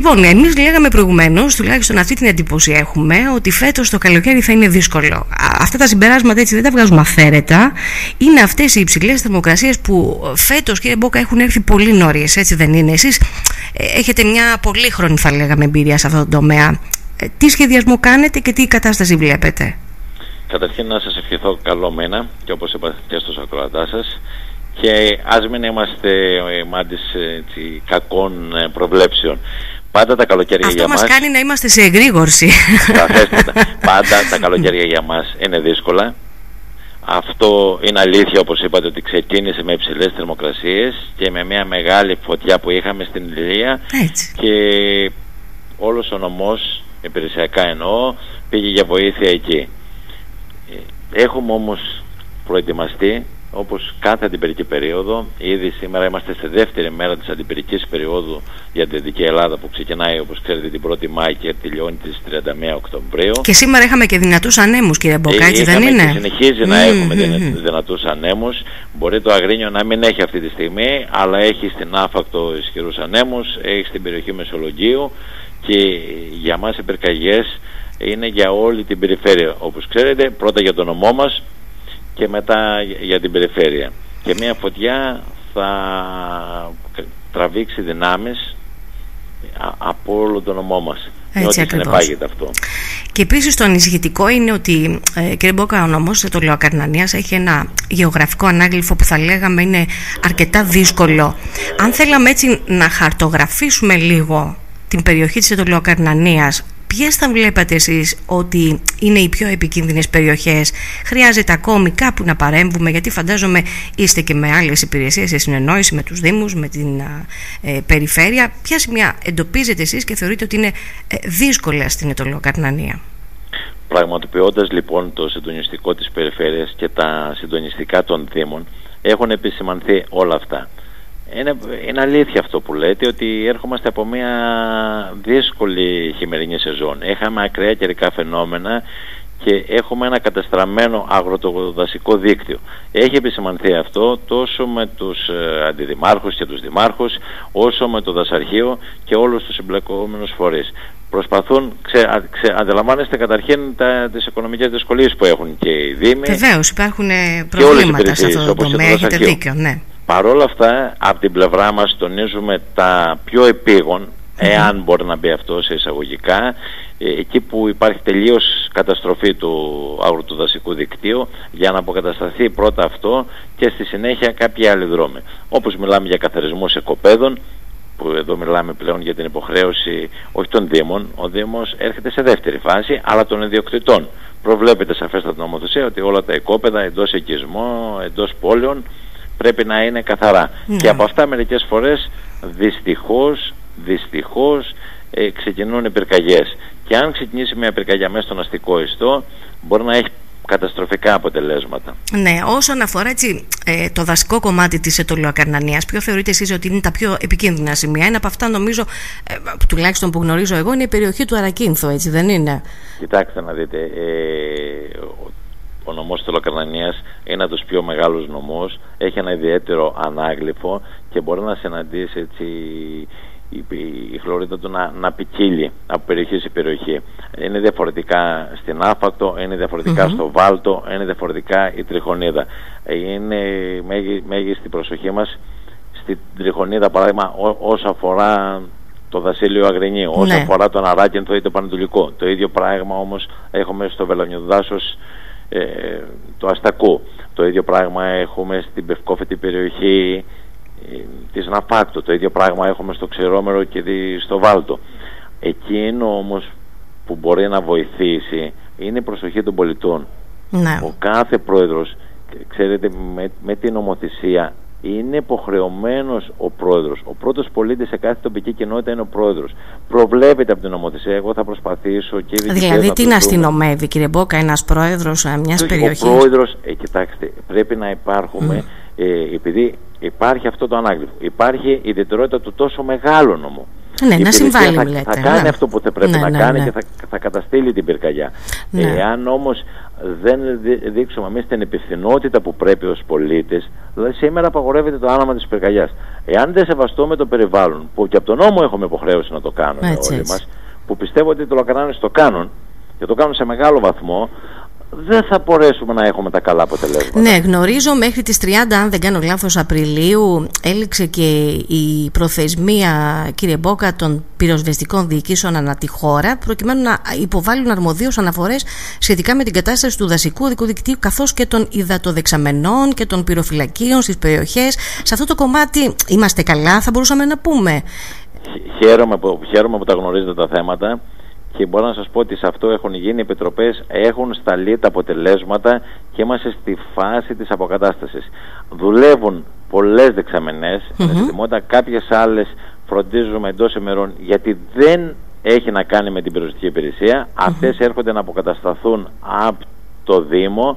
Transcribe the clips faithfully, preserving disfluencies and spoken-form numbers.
Λοιπόν, εμείς λέγαμε προηγουμένως, τουλάχιστον αυτή την εντύπωση έχουμε, ότι φέτος το καλοκαίρι θα είναι δύσκολο. Αυτά τα συμπεράσματα έτσι δεν τα βγάζουμε αυθαίρετα. Είναι αυτές οι υψηλές θερμοκρασίες που φέτος, κύριε Μπόκα, έχουν έρθει πολύ νωρίς, έτσι δεν είναι? Εσείς έχετε μια πολύχρονη, θα λέγαμε, εμπειρία σε αυτό το τομέα. Τι σχεδιασμό κάνετε και τι κατάσταση βλέπετε? Καταρχήν να σας ευχηθώ καλό μήνα και όπως είπατε και στους ακροατάς σας, και ας μην είμαστε μάντες κακών προβλέψεων. Πάντα τα καλοκαίρια αυτό για μας... Αυτό μας κάνει να είμαστε σε εγρήγορση. Πάντα τα καλοκαίρια για μας είναι δύσκολα. Αυτό είναι αλήθεια, όπως είπατε, ότι ξεκίνησε με υψηλές θερμοκρασίες και με μια μεγάλη φωτιά που είχαμε στην Ηλία. Έτσι. Και όλος ο νομός, υπηρεσιακά εννοώ, πήγε για βοήθεια εκεί. Έχουμε όμως προετοιμαστεί όπως κάθε αντιπυρική περίοδο. Ήδη σήμερα είμαστε στη δεύτερη μέρα της αντιπυρικής περίοδου για την Δυτική Ελλάδα, που ξεκινάει, όπως ξέρετε, την πρώτη Μάη και τελειώνει τις τριάντα μία Οκτωβρίου. Και σήμερα είχαμε και δυνατούς ανέμους, κύριε Μπόκα, έτσι δεν είναι? Και συνεχίζει mm, να έχουμε mm, δυνατούς ανέμους. Μπορεί το Αγρίνιο να μην έχει αυτή τη στιγμή, αλλά έχει στην Άφακτο ισχυρούς ανέμους, έχει στην περιοχή Μεσολογγίου, και για μας οι πυρκαγιές είναι για όλη την περιφέρεια. Όπως ξέρετε, πρώτα για τον νομό μας και μετά για την περιφέρεια. Και μια φωτιά θα τραβήξει δυνάμεις από όλο τον νομό μας. Έτσι ακριβώς. Αυτό. Και επίσης το ανησυχητικό είναι ότι, ε, κύριε Μπόκα, ο νομός του Αιτωλαιοκαρνανίας έχει ένα γεωγραφικό ανάγλυφο που θα λέγαμε είναι αρκετά δύσκολο. Αν θέλαμε έτσι να χαρτογραφήσουμε λίγο την περιοχή της Αιτωλαιοκαρνανίας, ποιες θα βλέπατε εσείς ότι είναι οι πιο επικίνδυνες περιοχές? Χρειάζεται ακόμη κάπου να παρέμβουμε? Γιατί φαντάζομαι είστε και με άλλες υπηρεσίες σε συνεννόηση με τους Δήμους, με την ε, περιφέρεια. Ποια σημεία εντοπίζετε εσείς και θεωρείτε ότι είναι ε, δύσκολα στην Αιτωλαιοκαρνανία? Πραγματοποιώντας λοιπόν το συντονιστικό της περιφέρειας και τα συντονιστικά των Δήμων, έχουν επισημανθεί όλα αυτά. Είναι, είναι αλήθεια αυτό που λέτε, ότι έρχομαστε από μια δύσκολη χειμερινή σεζόν. Έχαμε ακραία καιρικά φαινόμενα και έχουμε ένα κατεστραμμένο αγροτοδασικό δίκτυο. Έχει επισημανθεί αυτό τόσο με τους ε, αντιδημάρχους και τους δημάρχους, όσο με το δασαρχείο και όλους τους εμπλεκόμενους φορείς. Προσπαθούν, ξε, ξε, αντιλαμβάνεστε καταρχήν τα, τις οικονομικές δυσκολίες που έχουν και οι Δήμοι. Βεβαίως, υπάρχουν προβλήματα σε αυτό το τομέα, έχετε δίκιο, ναι. Παρ' όλα αυτά, από την πλευρά μας τονίζουμε τα πιο επίγον, εάν μπορεί να μπει αυτό σε εισαγωγικά, εκεί που υπάρχει τελείως καταστροφή του αγροτοδασικού δικτύου, για να αποκατασταθεί πρώτα αυτό και στη συνέχεια κάποιοι άλλοι δρόμοι. Όπως μιλάμε για καθαρισμούς οικοπαίδων, που εδώ μιλάμε πλέον για την υποχρέωση όχι των Δήμων, ο Δήμος έρχεται σε δεύτερη φάση, αλλά των ιδιοκτητών. Προβλέπεται σαφέστατα νομοθεσία ότι όλα τα οικόπεδα εντός οικισμού, εντός πόλεων, πρέπει να είναι καθαρά. Ναι. Και από αυτά μερικές φορές δυστυχώς, δυστυχώς ε, ξεκινούν οι πυρκαγιές. Και αν ξεκινήσει μια πυρκαγιά μέσα στον αστικό ιστό, μπορεί να έχει καταστροφικά αποτελέσματα. Ναι, όσον αφορά έτσι, ε, το δασικό κομμάτι της Αιτωλαιοκαρνανίας, ποιο θεωρείτε εσείς ότι είναι τα πιο επικίνδυνα σημεία? Ένα από αυτά, νομίζω, ε, τουλάχιστον που γνωρίζω εγώ, είναι η περιοχή του Αρακίνθου, έτσι δεν είναι? Κοιτάξτε να δείτε, ε, ο, ο νομός της Αιτωλαιοκαρνανίας είναι από τους πιο μεγάλους νομούς, έχει ένα ιδιαίτερο ανάγλυφο και μπορεί να συναντήσει έτσι η, η χλωρίδα του να, να ποικίλει από περιοχή σε περιοχή. Είναι διαφορετικά στην Άφακτο, είναι διαφορετικά mm-hmm. στο Βάλτο, είναι διαφορετικά η Τριχονίδα. Είναι μέγι, μέγιστη προσοχή μας στην Τριχονίδα, παράδειγμα, ό, όσο αφορά το δασίλειο Αγρινίου, όσο ναι. αφορά τον Αράκινθο ή το Πανετολικό. Το ίδιο πράγμα όμως έχουμε στο Βελονιοδάσος ε, του Αστακού. Το ίδιο πράγμα έχουμε στην Πευκόφετη περιοχή της Ναφάκτο, το ίδιο πράγμα έχουμε στο Ξηρόμερο και στο Βάλτο. Εκείνο όμως που μπορεί να βοηθήσει είναι η προσοχή των πολιτών. Ναι. Ο κάθε πρόεδρος, ξέρετε, με, με την νομοθεσία είναι υποχρεωμένος ο πρόεδρος. Ο πρώτος πολίτης σε κάθε τοπική κοινότητα είναι ο πρόεδρος. Προβλέπεται από την νομοθεσία. Εγώ θα προσπαθήσω και... Δηλαδή τι να αστυνομεύει, κύριε Μπόκα, ένας πρόεδρος μιας το, περιοχής? Ο πρόεδρος, ε, κοιτάξτε, πρέπει να υπάρχουμε, mm. ε, επειδή υπάρχει αυτό το ανάγλυφο. Υπάρχει η ιδιαιτερότητα του τόσο μεγάλου νομού. Ναι, να συμβάλλει, θα, λέτε. θα κάνει ναι. αυτό που θα πρέπει ναι, να ναι, κάνει ναι. και θα, θα καταστήλει την πυρκαγιά. Ναι. Εάν όμως δεν δείξουμε εμείς την υπευθυνότητα που πρέπει ως πολίτες, δηλαδή σήμερα απαγορεύεται το άναμα της πυρκαγιάς. Εάν δεν σεβαστούμε το περιβάλλον, που και από τον νόμο έχουμε υποχρέωση να το κάνουμε έτσι, όλοι έτσι. μας, που πιστεύω ότι το λοκαρνάνες το κάνουν και το κάνουν σε μεγάλο βαθμό, δεν θα μπορέσουμε να έχουμε τα καλά αποτελέσματα. Ναι, γνωρίζω μέχρι τις τριάντα, αν δεν κάνω λάθος, Απριλίου έληξε και η προθεσμία, κύριε Μπόκα, των πυροσβεστικών διοικήσεων ανά τη χώρα, προκειμένου να υποβάλουν αρμοδίως αναφορές σχετικά με την κατάσταση του δασικού οδικού δικτύου, καθώς και των υδατοδεξαμενών και των πυροφυλακίων στις περιοχές. Σε αυτό το κομμάτι είμαστε καλά, θα μπορούσαμε να πούμε. Χαίρομαι που, χαίρομαι που τα γνωρίζετε τα θέματα. Και μπορώ να σας πω ότι σε αυτό έχουν γίνει επιτροπές, έχουν σταλεί τα αποτελέσματα και είμαστε στη φάση της αποκατάστασης. Δουλεύουν πολλές δεξαμενές, mm-hmm. κάποιες άλλες φροντίζουμε εντός ημερών γιατί δεν έχει να κάνει με την πυροσβεστική υπηρεσία. Mm-hmm. Αυτές έρχονται να αποκατασταθούν από το Δήμο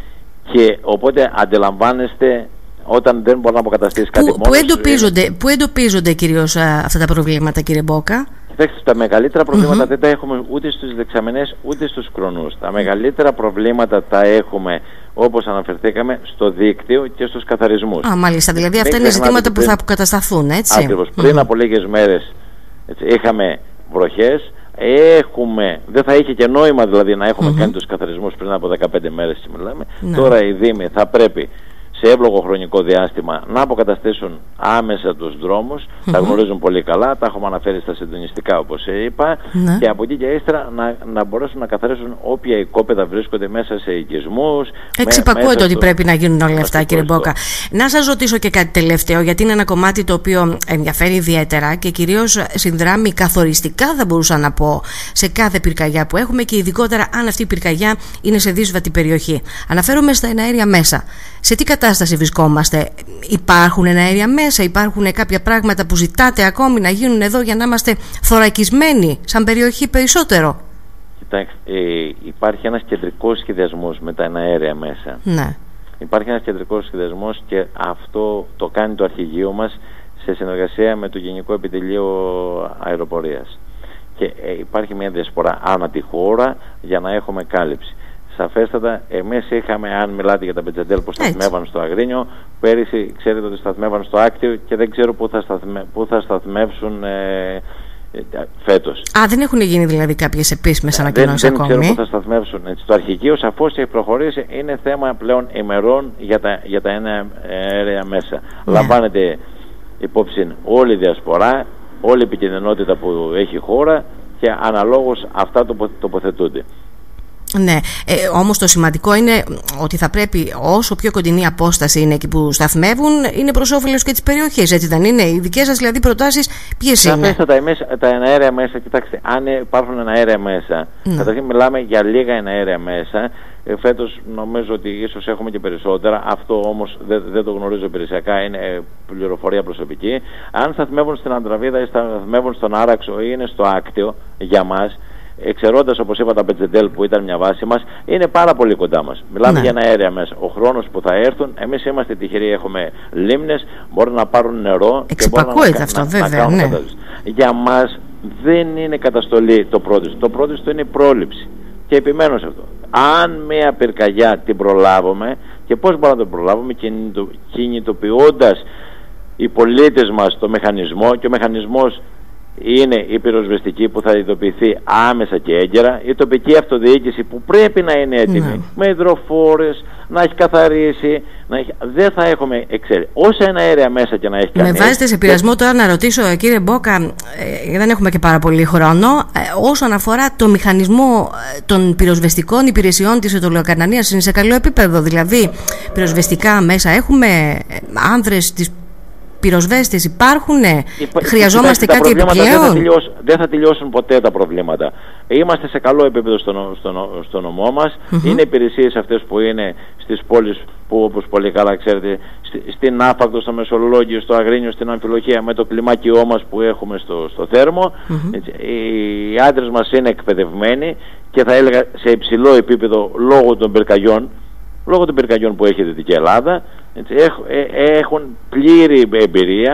και οπότε αντιλαμβάνεστε όταν δεν μπορεί να αποκαταστήσει κάτι μόνος. Πού εντοπίζονται, πού εντοπίζονται κυρίως αυτά τα προβλήματα, κύριε Μπόκα? Κοιτάξτε, τα μεγαλύτερα προβλήματα mm-hmm. δεν τα έχουμε ούτε στους δεξαμενές ούτε στους κρονούς. Τα μεγαλύτερα προβλήματα τα έχουμε, όπως αναφερθήκαμε, στο δίκτυο και στους καθαρισμούς. Α, μάλιστα. Δηλαδή αυτά είναι ζητήματα που θα αποκατασταθούν, έτσι. Ακριβώς. Mm-hmm. Πριν από λίγες μέρες έτσι, είχαμε βροχές. Έχουμε, δεν θα είχε και νόημα δηλαδή να έχουμε mm-hmm. κάνει τους καθαρισμούς πριν από δεκαπέντε μέρες. Μιλάμε. Ναι. Τώρα οι Δήμοι θα πρέπει σε εύλογο χρονικό διάστημα να αποκαταστήσουν άμεσα τους δρόμους. Mm-hmm. Τα γνωρίζουν πολύ καλά, τα έχουμε αναφέρει στα συντονιστικά όπως είπα. Mm-hmm. Και από εκεί και ύστερα να, να μπορέσουν να καθαρίσουν όποια οικόπεδα βρίσκονται μέσα σε οικισμούς. Εξυπακούεται ότι στο... πρέπει να γίνουν όλα αυτά, κύριε Μπόκα. Να σας ρωτήσω και κάτι τελευταίο, γιατί είναι ένα κομμάτι το οποίο ενδιαφέρει ιδιαίτερα και κυρίως συνδράμει καθοριστικά, θα μπορούσα να πω, σε κάθε πυρκαγιά που έχουμε και ειδικότερα αν αυτή η πυρκαγιά είναι σε δύσβατη περιοχή. Αναφέρομαι στα εναέρια μέσα. Σε τι κατάσταση βρισκόμαστε? Υπάρχουν εναέρια μέσα, υπάρχουν κάποια πράγματα που ζητάτε ακόμη να γίνουν εδώ για να είμαστε θωρακισμένοι σαν περιοχή περισσότερο? Κοιτάξτε, ε, υπάρχει ένας κεντρικός σχεδιασμός με τα εναέρια μέσα. Ναι. Υπάρχει ένας κεντρικός σχεδιασμός και αυτό το κάνει το αρχηγείο μας σε συνεργασία με το Γενικό Επιτελείο Αεροπορίας. Και ε, υπάρχει μια διασπορά ανά τη χώρα για να έχουμε κάλυψη. Σαφέστατα, εμείς είχαμε, αν μιλάτε για τα Μπετζεντέλ που σταθμεύαν στο Αγρίνιο, πέρυσι ξέρετε ότι σταθμεύαν στο Άκτιο και δεν ξέρω πού θα, σταθμε, πού θα σταθμεύσουν ε, ε, φέτος. Α, δεν έχουν γίνει δηλαδή κάποιες επίσημες ανακοινώσεις ακόμη? Δεν ξέρω πού θα σταθμεύσουν. Έτσι, το αρχηγείο σαφώς έχει προχωρήσει, είναι θέμα πλέον ημερών για τα, για τα ένα αέρια μέσα. Ναι. Λαμβάνεται υπόψη όλη η διασπορά, όλη η επικινδυνότητα που έχει η χώρα και αναλόγως αυτά τοποθετούνται. Ναι, ε, όμως το σημαντικό είναι ότι θα πρέπει όσο πιο κοντινή απόσταση είναι εκεί που σταθμεύουν, είναι προς όφελος και της περιοχής, έτσι δεν είναι? Οι δικές σας δηλαδή προτάσεις ποιες είναι? Σαφέστατα, εμείς τα εναέρια μέσα, κοιτάξτε, αν υπάρχουν εναέρια μέσα, mm. καταρχήν μιλάμε για λίγα εναέρια μέσα. Ε, φέτος νομίζω ότι ίσως έχουμε και περισσότερα, αυτό όμως δεν, δεν το γνωρίζω υπηρεσιακά, είναι πληροφορία προσωπική. Αν σταθμεύουν στην Αντραβίδα ή σταθμεύουν στον Άραξο ή είναι στο Άκτιο, για μας, εξαιρώντας όπως είπα τα Μπετζεντέλ που ήταν μια βάση μας, είναι πάρα πολύ κοντά μας. Μιλάμε ναι. για ένα αέρια μέσα. Ο χρόνος που θα έρθουν, εμείς είμαστε τυχεροί, έχουμε λίμνες, μπορούν να πάρουν νερό. Εξυπακούεται και αυτό να, βέβαια. να κάνουν ναι. κατάσταση. Για μας δεν είναι καταστολή το πρώτο. Το πρώτο είναι η πρόληψη. Και επιμένω σε αυτό. Αν μια πυρκαγιά την προλάβουμε, και πώς μπορούμε να την προλάβουμε, κινητο, κινητοποιώντας οι πολίτες μας το μηχανισμό, και ο μηχανισμός είναι η πυροσβεστική που θα ειδοποιηθεί άμεσα και έγκαιρα, η τοπική αυτοδιοίκηση που πρέπει να είναι έτοιμη ναι. με υδροφόρες, να έχει καθαρίσει, να έχει... δεν θα έχουμε εξέλιξη. Όσα ένα αέρια μέσα και να έχει κάνει. Με βάζετε σε πειρασμό τώρα να ρωτήσω, κύριε Μπόκα, ε, δεν έχουμε και πάρα πολύ χρόνο, ε, όσον αφορά το μηχανισμό των πυροσβεστικών υπηρεσιών της Ετωλεοκαρνανίας, είναι σε καλό επίπεδο? Δηλαδή, πυροσβεστικά μέσα έχουμε, ε, άνδρες της πυροσβέστες υπάρχουν, Υπά... χρειαζόμαστε κάτι επιπλέον? Δεν θα, τελειώσουν, δεν θα τελειώσουν ποτέ τα προβλήματα. Είμαστε σε καλό επίπεδο στο, στο, στο νομό μας. Mm-hmm. Είναι υπηρεσίες αυτές που είναι στις πόλεις που, όπως πολύ καλά ξέρετε, στη, στην Άφακτο, στο Μεσολόγιο, στο Αγρίνιο, στην Αμφιλοχία, με το κλιμάκιό μας που έχουμε στο, στο Θέρμο. Mm-hmm. Έτσι, οι άντρες μας είναι εκπαιδευμένοι και θα έλεγα σε υψηλό επίπεδο λόγω των πυρκαγιών. Λόγω των πυρκαγιών που έχει η Δυτική Ελλάδα, έτσι, έχ, ε, έχουν πλήρη εμπειρία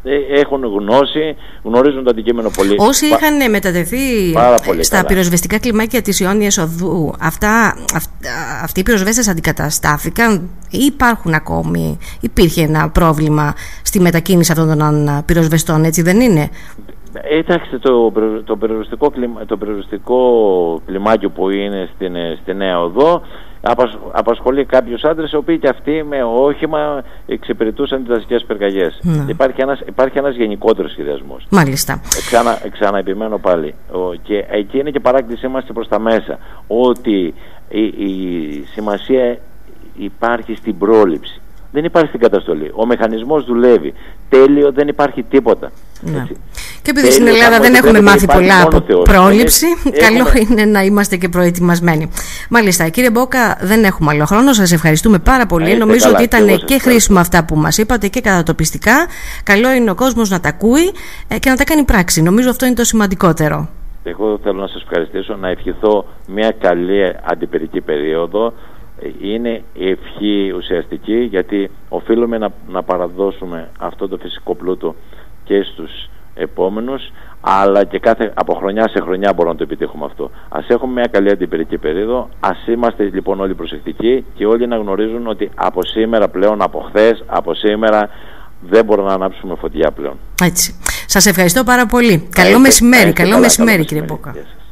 έχουν γνώση, γνωρίζουν το αντικείμενο πολύ. Όσοι Πα... είχαν μετατεθεί στα καλά. πυροσβεστικά κλιμάκια της Ιόνιας Οδού, αυτά, αυ, αυτοί οι πυροσβέστες αντικαταστάθηκαν ή υπάρχουν ακόμη, υπήρχε ένα πρόβλημα στη μετακίνηση αυτών των πυροσβεστών, έτσι δεν είναι? Εντάξει, το, το, περιοριστικό κλιμα, το περιοριστικό κλιμάκιο που είναι στην, στη Νέα Οδό απασχολεί κάποιους άντρες οι οποίοι και αυτοί με όχημα εξυπηρετούσαν τις δασικές πυρκαγιές. Ναι. Υπάρχει ένας, υπάρχει ένας γενικότερος σχεδιασμός. Μάλιστα. Ξανα, ξαναεπιμένω πάλι. Ο, και εκεί είναι και παράκλησή μας και προς τα μέσα. Ότι η, η σημασία υπάρχει στην πρόληψη. Δεν υπάρχει στην καταστολή. Ο μηχανισμός δουλεύει. Τέλειο δεν υπάρχει τίποτα. Ναι. Και επειδή στην Ελλάδα δεν έχουμε μάθει πολλά από πρόληψη, έχουμε... καλό είναι να είμαστε και προετοιμασμένοι. Μάλιστα, κύριε Μπόκα, δεν έχουμε άλλο χρόνο. Σας ευχαριστούμε πάρα πολύ. Έχετε Νομίζω καλά, ότι ήταν και, και χρήσιμα αυτά που μας είπατε και κατατοπιστικά. Καλό είναι ο κόσμος να τα ακούει και να τα κάνει πράξη. Νομίζω αυτό είναι το σημαντικότερο. Εγώ θέλω να σας ευχαριστήσω, να ευχηθώ μια καλή αντιπυρική περίοδο. Είναι ευχή ουσιαστική, γιατί οφείλουμε να, να παραδώσουμε αυτό το φυσικό πλούτο και στους επόμενους, αλλά και κάθε, από χρονιά σε χρονιά μπορούμε να το επιτύχουμε αυτό. Ας έχουμε μια καλή αντιπυρική περίοδο, ας είμαστε λοιπόν όλοι προσεκτικοί και όλοι να γνωρίζουν ότι από σήμερα πλέον, από χθες, από σήμερα δεν μπορούμε να ανάψουμε φωτιά πλέον. Έτσι. Σας ευχαριστώ πάρα πολύ. Καλό μεσημέρι, καλό μεσημέρι κύριε Μπόκα.